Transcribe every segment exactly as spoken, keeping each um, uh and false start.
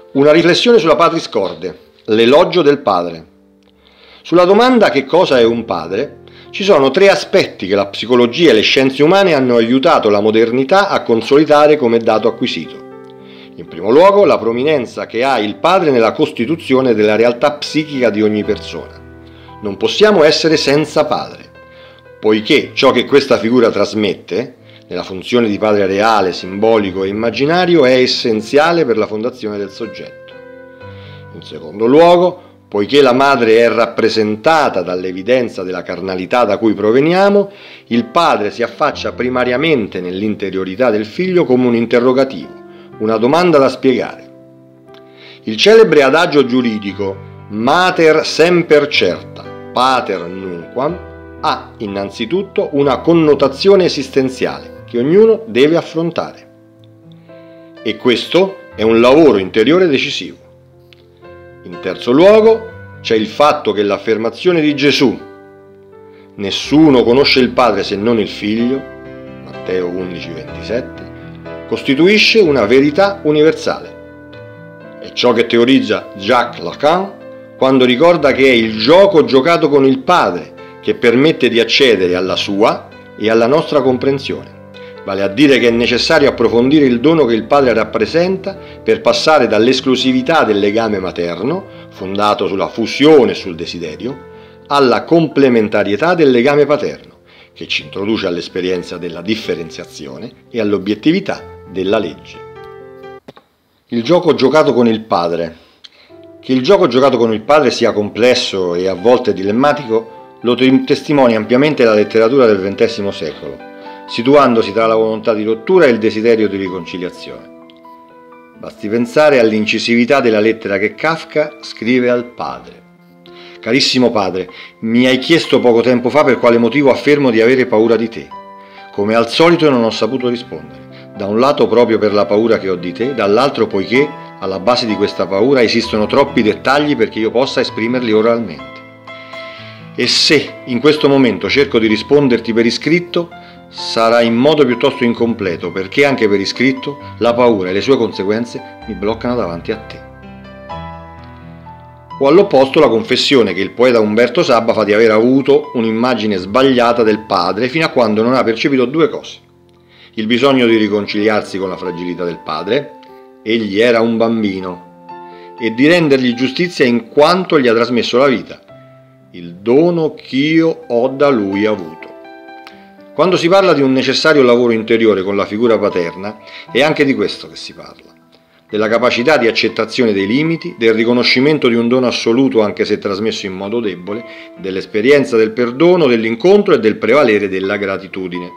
Una riflessione sulla Patris Corde, l'elogio del padre. Sulla domanda che cosa è un padre, ci sono tre aspetti che la psicologia e le scienze umane hanno aiutato la modernità a consolidare come dato acquisito. In primo luogo, la prominenza che ha il padre nella costituzione della realtà psichica di ogni persona. Non possiamo essere senza padre, poiché ciò che questa figura trasmette, nella funzione di padre reale, simbolico e immaginario, è essenziale per la fondazione del soggetto. In secondo luogo, poiché la madre è rappresentata dall'evidenza della carnalità da cui proveniamo, il padre si affaccia primariamente nell'interiorità del figlio come un interrogativo, una domanda da spiegare. Il celebre adagio giuridico mater semper certa, pater nunquam, ha innanzitutto una connotazione esistenziale che ognuno deve affrontare. E questo è un lavoro interiore decisivo. In terzo luogo c'è il fatto che l'affermazione di Gesù «Nessuno conosce il Padre se non il Figlio», Matteo undici ventisette, costituisce una verità universale. È ciò che teorizza Jacques Lacan quando ricorda che è il gioco giocato con il Padre che permette di accedere alla sua e alla nostra comprensione. Vale a dire che è necessario approfondire il dono che il padre rappresenta per passare dall'esclusività del legame materno, fondato sulla fusione e sul desiderio, alla complementarietà del legame paterno, che ci introduce all'esperienza della differenziazione e all'obiettività della legge. Il gioco giocato con il padre. Che il gioco giocato con il padre sia complesso e a volte dilemmatico lo testimonia ampiamente la letteratura del ventesimo secolo, situandosi tra la volontà di rottura e il desiderio di riconciliazione. Basti pensare all'incisività della lettera che Kafka scrive al padre. Carissimo padre, mi hai chiesto poco tempo fa per quale motivo affermo di avere paura di te. Come al solito non ho saputo rispondere. Da un lato proprio per la paura che ho di te, dall'altro poiché alla base di questa paura esistono troppi dettagli perché io possa esprimerli oralmente. E se in questo momento cerco di risponderti per iscritto, sarà in modo piuttosto incompleto, perché anche per iscritto la paura e le sue conseguenze mi bloccano davanti a te. O all'opposto la confessione che il poeta Umberto Sabba fa di aver avuto un'immagine sbagliata del padre fino a quando non ha percepito due cose: il bisogno di riconciliarsi con la fragilità del padre, egli era un bambino, e di rendergli giustizia in quanto gli ha trasmesso la vita, il dono ch'io ho da lui avuto. Quando si parla di un necessario lavoro interiore con la figura paterna, è anche di questo che si parla, della capacità di accettazione dei limiti, del riconoscimento di un dono assoluto anche se trasmesso in modo debole, dell'esperienza del perdono, dell'incontro e del prevalere della gratitudine.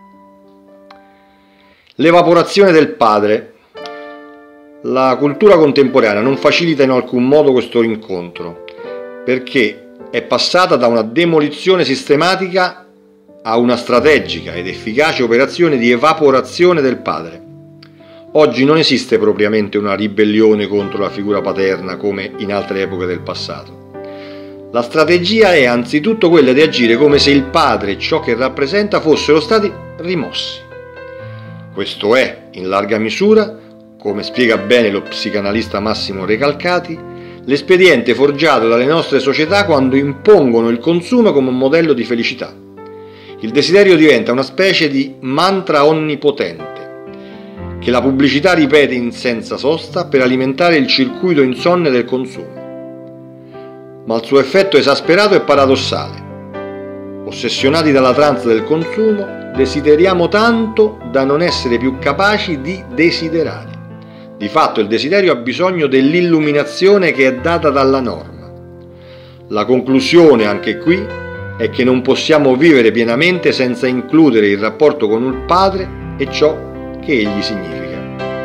L'evaporazione del padre. La cultura contemporanea non facilita in alcun modo questo incontro, perché è passata da una demolizione sistematica a una strategica ed efficace operazione di evaporazione del padre. Oggi non esiste propriamente una ribellione contro la figura paterna come in altre epoche del passato. La strategia è anzitutto quella di agire come se il padre e ciò che rappresenta fossero stati rimossi. Questo è, in larga misura, come spiega bene lo psicanalista Massimo Recalcati, l'espediente forgiato dalle nostre società quando impongono il consumo come un modello di felicità. Il desiderio diventa una specie di mantra onnipotente che la pubblicità ripete in senza sosta per alimentare il circuito insonne del consumo. Ma il suo effetto esasperato è paradossale. Ossessionati dalla trance del consumo, desideriamo tanto da non essere più capaci di desiderare. Di fatto il desiderio ha bisogno dell'illuminazione che è data dalla norma. La conclusione anche qui è che non possiamo vivere pienamente senza includere il rapporto con il padre e ciò che egli significa.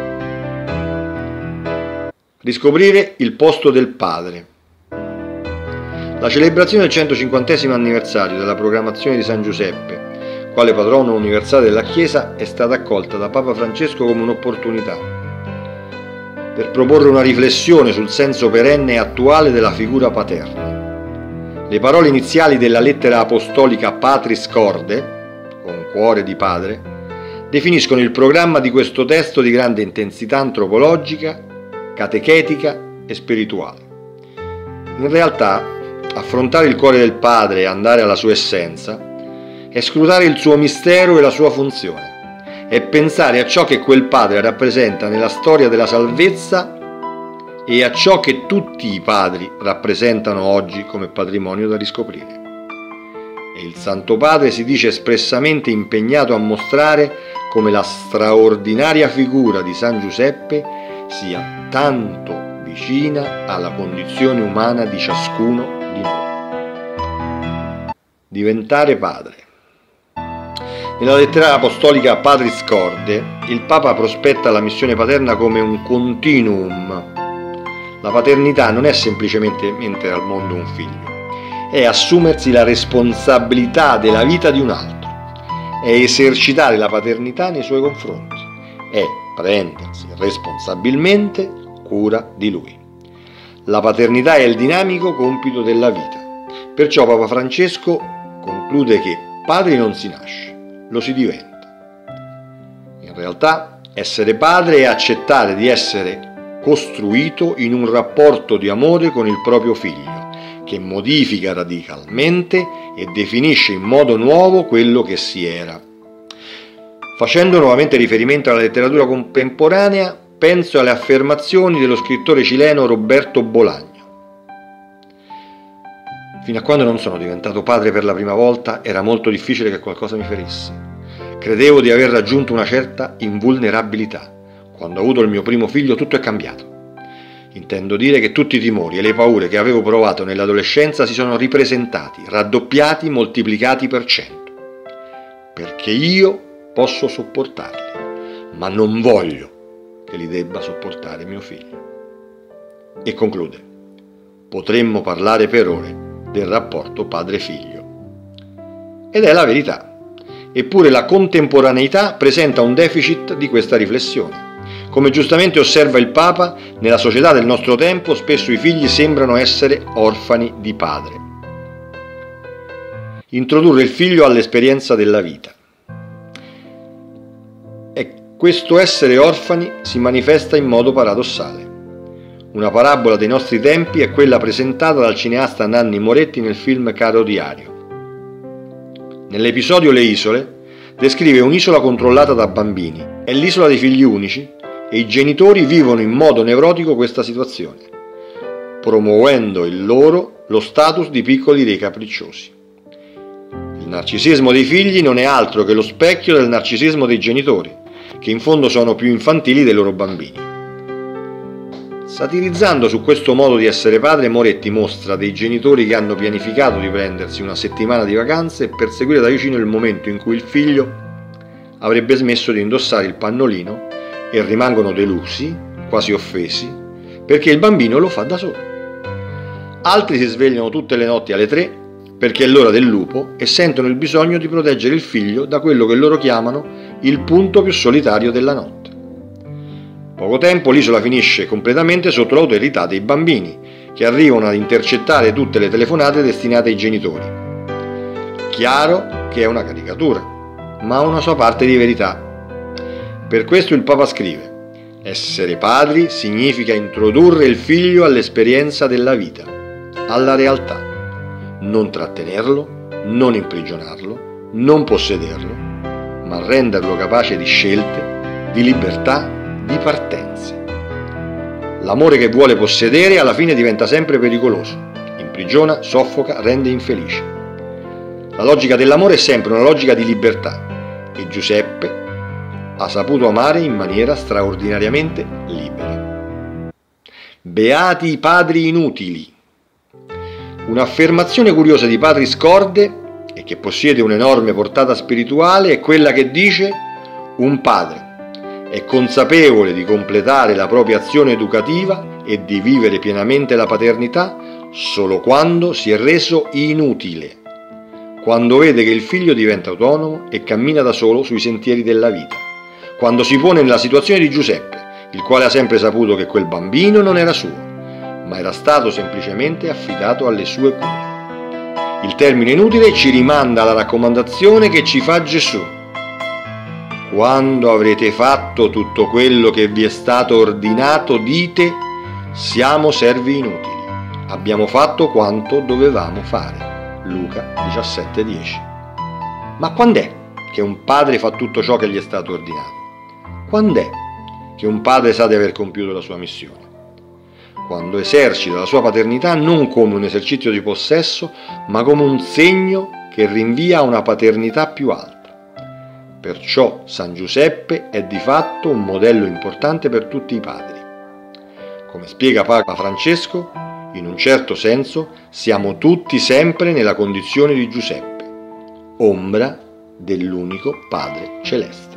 Riscoprire il posto del padre. La celebrazione del centocinquantesimo anniversario della proclamazione di San Giuseppe, quale patrono universale della Chiesa, è stata accolta da Papa Francesco come un'opportunità per proporre una riflessione sul senso perenne e attuale della figura paterna. Le parole iniziali della lettera apostolica Patris Corde, con cuore di padre, definiscono il programma di questo testo di grande intensità antropologica catechetica e spirituale. In realtà, affrontare il cuore del Padre e andare alla sua essenza è scrutare il suo mistero e la sua funzione, è pensare a ciò che quel Padre rappresenta nella storia della salvezza e a ciò che tutti i padri rappresentano oggi come patrimonio da riscoprire. E il Santo Padre si dice espressamente impegnato a mostrare come la straordinaria figura di San Giuseppe sia tanto vicina alla condizione umana di ciascuno di noi. Diventare padre. Nella lettera apostolica Patris Corde, il Papa prospetta la missione paterna come un continuum. La paternità non è semplicemente mettere al mondo un figlio, è assumersi la responsabilità della vita di un altro, è esercitare la paternità nei suoi confronti, è prendersi responsabilmente cura di lui. La paternità è il dinamico compito della vita. Perciò Papa Francesco conclude che padri non si nasce, lo si diventa. In realtà, essere padre è accettare di essere costruito in un rapporto di amore con il proprio figlio, che modifica radicalmente e definisce in modo nuovo quello che si era. Facendo nuovamente riferimento alla letteratura contemporanea, penso alle affermazioni dello scrittore cileno Roberto Bolaño. Fino a quando non sono diventato padre per la prima volta, era molto difficile che qualcosa mi ferisse. Credevo di aver raggiunto una certa invulnerabilità. Quando ho avuto il mio primo figlio tutto è cambiato. Intendo dire che tutti i timori e le paure che avevo provato nell'adolescenza si sono ripresentati, raddoppiati, moltiplicati per cento. Perché io posso sopportarli, ma non voglio che li debba sopportare mio figlio. E conclude: potremmo parlare per ore del rapporto padre-figlio. Ed è la verità. Eppure la contemporaneità presenta un deficit di questa riflessione. Come giustamente osserva il Papa, nella società del nostro tempo spesso i figli sembrano essere orfani di padre. Introdurre il figlio all'esperienza della vita. E questo essere orfani si manifesta in modo paradossale. Una parabola dei nostri tempi è quella presentata dal cineasta Nanni Moretti nel film Caro Diario. Nell'episodio Le Isole descrive un'isola controllata da bambini. È l'isola dei figli unici e i genitori vivono in modo nevrotico questa situazione, promuovendo il loro lo status di piccoli re capricciosi. Il narcisismo dei figli non è altro che lo specchio del narcisismo dei genitori, che in fondo sono più infantili dei loro bambini. Satirizzando su questo modo di essere padre, Moretti mostra dei genitori che hanno pianificato di prendersi una settimana di vacanze e perseguire da vicino il momento in cui il figlio avrebbe smesso di indossare il pannolino e rimangono delusi, quasi offesi, perché il bambino lo fa da solo. Altri si svegliano tutte le notti alle tre perché è l'ora del lupo e sentono il bisogno di proteggere il figlio da quello che loro chiamano il punto più solitario della notte. Poco tempo l'isola finisce completamente sotto l'autorità dei bambini, che arrivano ad intercettare tutte le telefonate destinate ai genitori. Chiaro che è una caricatura, ma ha una sua parte di verità. Per questo il Papa scrive: essere padri significa introdurre il figlio all'esperienza della vita, alla realtà, non trattenerlo, non imprigionarlo, non possederlo, ma renderlo capace di scelte, di libertà, di partenze. L'amore che vuole possedere alla fine diventa sempre pericoloso, imprigiona, soffoca, rende infelice. La logica dell'amore è sempre una logica di libertà e Giuseppe ha saputo amare in maniera straordinariamente libera. Beati i padri inutili. Un'affermazione curiosa di Patris Corde, e che possiede un'enorme portata spirituale, è quella che dice: un padre è consapevole di completare la propria azione educativa e di vivere pienamente la paternità solo quando si è reso inutile, quando vede che il figlio diventa autonomo e cammina da solo sui sentieri della vita, quando si pone nella situazione di Giuseppe, il quale ha sempre saputo che quel bambino non era suo, ma era stato semplicemente affidato alle sue cure. Il termine inutile ci rimanda alla raccomandazione che ci fa Gesù: quando avrete fatto tutto quello che vi è stato ordinato, dite: siamo servi inutili, abbiamo fatto quanto dovevamo fare. Luca diciassette dieci. Ma quand'è che un padre fa tutto ciò che gli è stato ordinato? Quand'è che un padre sa di aver compiuto la sua missione? Quando esercita la sua paternità non come un esercizio di possesso, ma come un segno che rinvia a una paternità più alta. Perciò San Giuseppe è di fatto un modello importante per tutti i padri. Come spiega Papa Francesco, in un certo senso siamo tutti sempre nella condizione di Giuseppe, ombra dell'unico Padre Celeste.